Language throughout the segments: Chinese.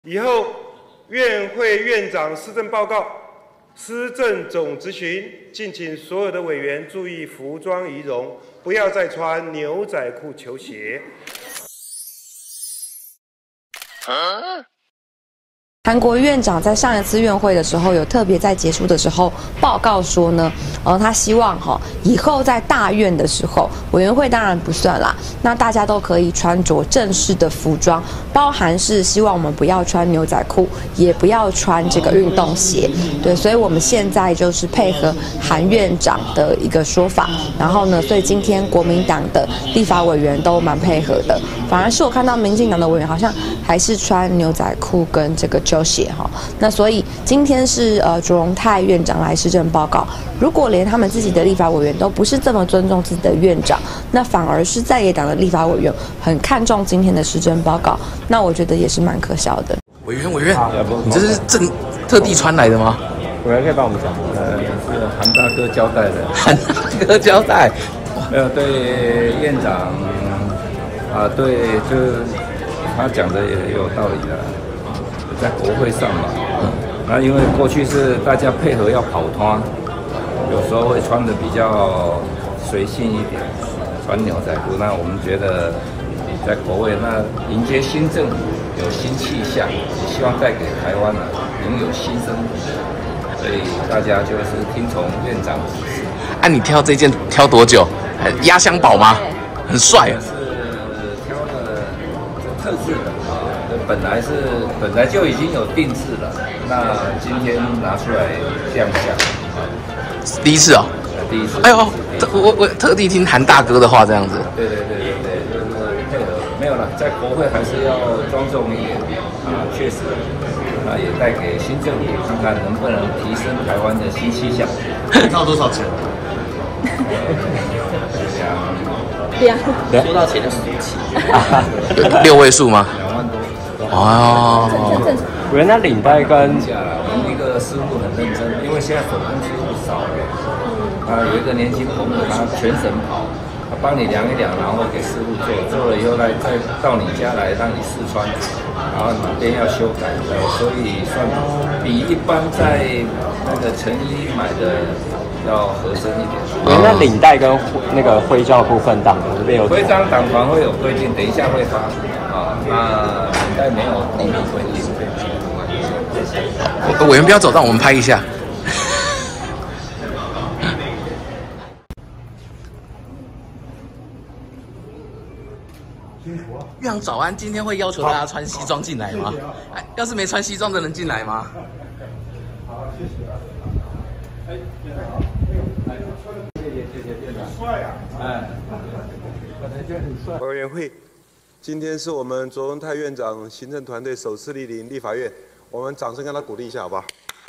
以后院会院长施政报告、施政总质询，敬请所有的委员注意服装仪容，不要再穿牛仔裤、球鞋。 韩国院长在上一次院会的时候，有特别在结束的时候报告说呢，他希望以后在大院的时候，委员会当然不算啦，那大家都可以穿着正式的服装，包含是希望我们不要穿牛仔裤，也不要穿这个运动鞋。对，所以我们现在就是配合韩院长的一个说法，然后呢，所以今天国民党的立法委员都蛮配合的，反而是我看到民进党的委员好像还是穿牛仔裤跟这个球鞋哈。那所以今天是卓荣泰院长来施政报告，如果连他们自己的立法委员都不是这么尊重自己的院长，那反而是在野党的立法委员很看重今天的施政报告，那我觉得也是蛮可笑的。 委员，你这是特地穿来的吗？ 委员可以帮我们讲，是韩大哥交代的。 韩大哥交代， 对院长对，就他讲的也有道理的，在国会上嘛，那因为过去是大家配合要跑团，有时候会穿的比较随性一点，穿牛仔裤。那我们觉得在国会那迎接新政府，有新气象，也希望带给台湾拥有新生活，所以大家就是听从院长指示。 你挑这件挑多久？压箱宝吗？很帅。 是挑的特制的本来就已经有定制了，那今天拿出来亮相。 第一次哦。 第一次。 哎呦，我特地听韩大哥的话这样子。 对，就是配合。没有了，在国会还是要庄重一点确实，也带给新政府看看能不能提升台湾的新气象。 要多少钱？ 说到钱就俗气。 6位数吗 ？2万多。 哦。 委员，那领带跟我们一个师傅很认真，因为现在手工师傅少了。有一个年轻朋友，他全省跑，他帮你量一量，然后给师傅做了以后再到你家来让你试穿，然后哪边要修改，所以算比一般在那个成衣买的要合身一点。 那领带跟那个徽章部分党这边有徽章党团会有规定，等一下会发那领带没有秘密规定。 委员不要走，让我们拍一下。院长早安，今天会要求大家穿西装进来吗？要是没穿西装的能进来吗？ 好，谢谢。院长很帅啊！本来就很帅。委员会，今天是我们卓荣泰院长行政团队首次莅临立法院，我们掌声跟他鼓励一下，好不好？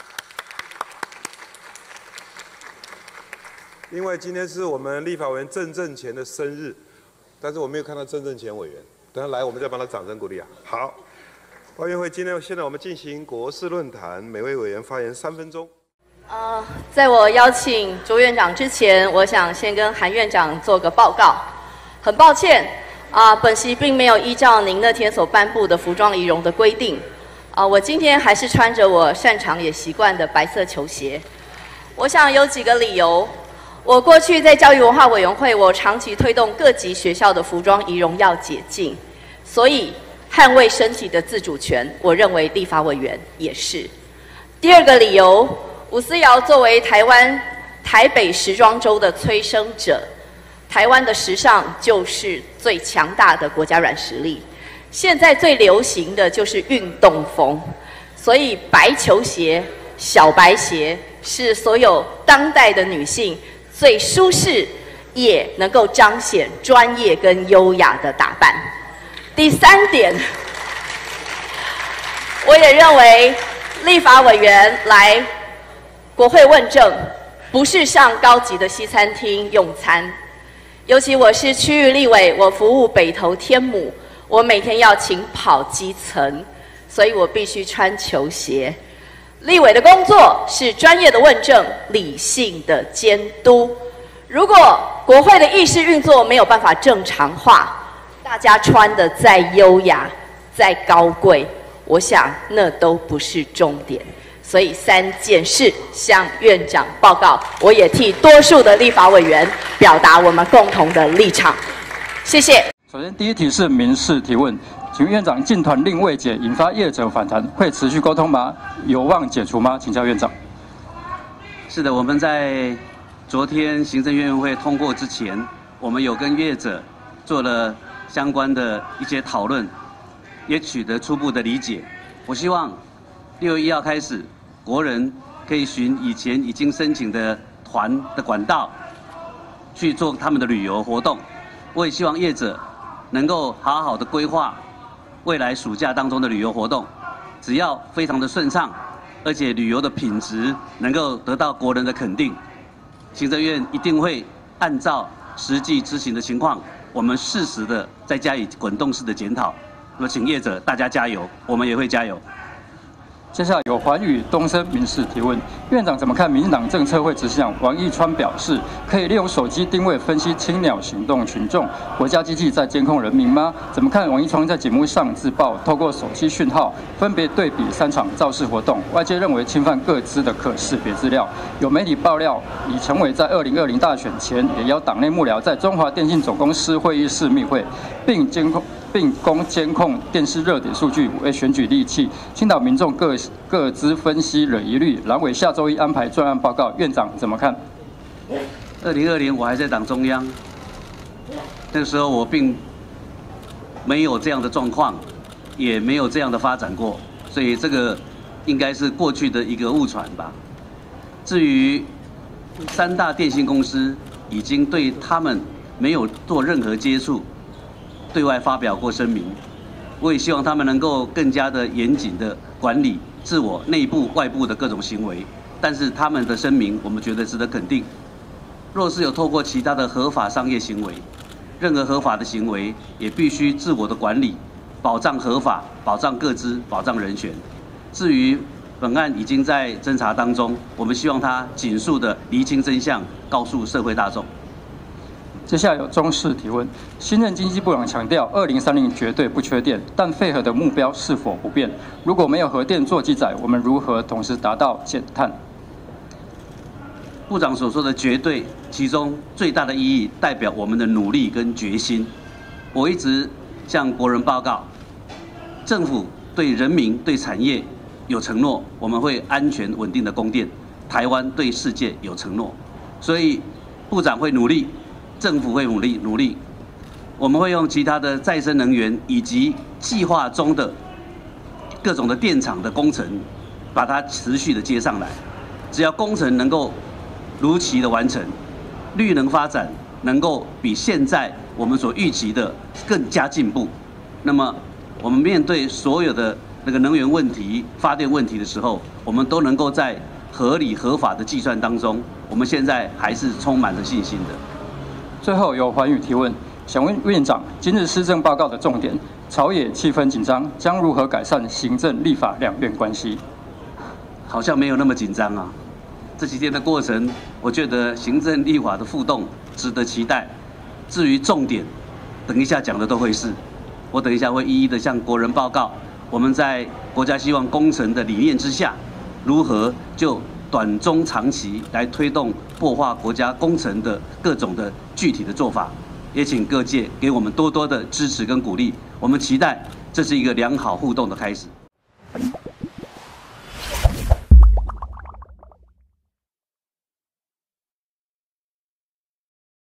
另外，今天是我们立法委员郑正乾的生日，但是我没有看到郑正乾委员。等他来，我们再帮他掌声鼓励啊！好，委员会现在我们进行国事论坛，每位委员发言3分钟。 在我邀请卓院长之前，我想先跟韩院长做个报告。很抱歉本席并没有依照您那天所颁布的服装仪容的规定我今天还是穿着我擅长也习惯的白色球鞋。我想有几个理由。我过去在教育文化委员会，我长期推动各级学校的服装仪容要解禁，所以捍卫身体的自主权，我认为立法委员也是。第二个理由，伍思瑶作为台北时装周的催生者，台湾的时尚就是最强大的国家软实力。现在最流行的就是运动风，所以白球鞋、小白鞋是所有当代的女性最舒适，也能够彰显专业跟优雅的打扮。第3点，我也认为立法委员来国会问政，不是上高级的西餐厅用餐。尤其我是区域立委，我服务北投天母，我每天要勤跑基层，所以我必须穿球鞋。立委的工作是专业的问政，理性的监督。如果国会的议事运作没有办法正常化，大家穿的再优雅、再高贵， 我想那都不是重点。所以3件事向院长报告，我也替多数的立法委员表达我们共同的立场。谢谢。 首先，第一题是民事提问，请问院长，禁团令未解，引发业者反弹，会持续沟通吗？有望解除吗？请教院长。 是的，我们在昨天行政院会通过之前，我们有跟业者做了相关的一些讨论，也取得初步的理解。我希望6月1号开始，国人可以循以前已经申请的团的管道去做他们的旅游活动。我也希望业者能够好好的规划未来暑假当中的旅游活动，只要非常的顺畅，而且旅游的品质能够得到国人的肯定，行政院一定会按照实际执行的情况，我们适时的再加以滚动式的检讨。那么，请业者大家加油，我们也会加油。 接下来有环宇东升民事提问，院长怎么看民进党政策会执行长王义川表示，可以利用手机定位分析青鸟行动群众，国家机器在监控人民吗？怎么看王义川在节目上自曝，透过手机讯号分别对比3场造势活动，外界认为侵犯各自的可识别资料。有媒体爆料，李成伟在2020大选前也邀党内幕僚在中华电信总公司会议室密会，并供监控电视热点数据为选举利器，青岛民众各自分析惹疑虑。蓝委下周1安排专案报告，院长怎么看 ？2020我还在党中央，那个时候我并没有这样的状况，也没有这样的发展过，所以这个应该是过去的一个误传吧。至于3大电信公司已经对他们没有做任何接触，对外发表过声明，我也希望他们能够更加的严谨的管理自我内部、外部的各种行为。但是他们的声明，我们觉得值得肯定。若是有透过其他的合法商业行为，任何合法的行为也必须自我的管理，保障合法、保障个资、保障人权。至于本案已经在侦查当中，我们希望他尽速的厘清真相，告诉社会大众。 接下来有中视提问，新任经济部长强调，2030绝对不缺电，但废核的目标是否不变？如果没有核电做记载，我们如何同时达到减碳？ 部长所说的绝对，其中最大的意义代表我们的努力跟决心。我一直向国人报告，政府对人民、对产业有承诺，我们会安全稳定的供电。台湾对世界有承诺，所以部长会努力。政府会努力，我们会用其他的再生能源以及计划中的各种的电厂的工程，把它持续的接上来。只要工程能够如期的完成，绿能发展能够比现在我们所预期的更加进步，那么我们面对所有的那个能源问题、发电问题的时候，我们都能够在合理合法的计算当中，我们现在还是充满着信心的。 最后有环宇提问，想问院长，今日施政报告的重点，朝野气氛紧张，将如何改善行政立法两院关系？ 好像没有那么紧张啊。这几天的过程，我觉得行政立法的互动值得期待。至于重点，等一下讲的都会是，我等一下会一一的向国人报告，我们在国家希望工程的理念之下，如何就短中长期来推动擘画国家工程的各种的具体的做法，也请各界给我们多多的支持跟鼓励。我们期待这是一个良好互动的开始。